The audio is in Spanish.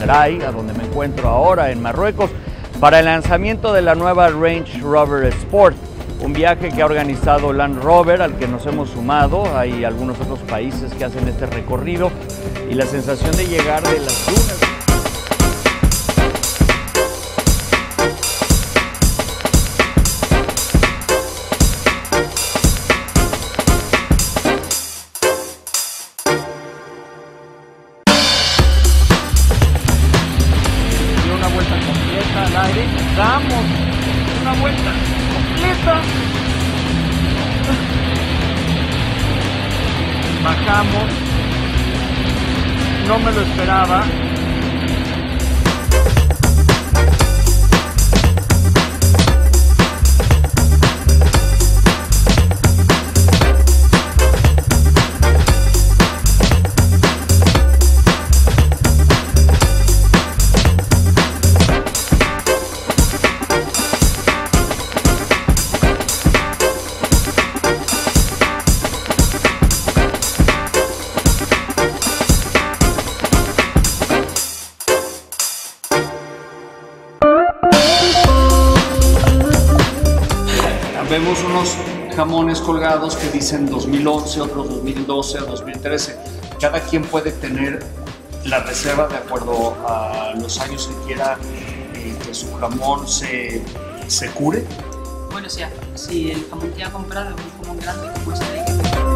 Cambacérès, a donde me encuentro ahora en Marruecos, para el lanzamiento de la nueva Range Rover Sport, un viaje que ha organizado Land Rover, al que nos hemos sumado. Hay algunos otros países que hacen este recorrido y la sensación de llegar de las dunas. Vuelta completa al aire, damos una vuelta completa, bajamos, no me lo esperaba. Vemos unos jamones colgados que dicen 2011, otros 2012 o 2013. Cada quien puede tener la reserva de acuerdo a los años que quiera que su jamón se cure. Bueno, si el jamón que ha comprado es un jamón grande como este,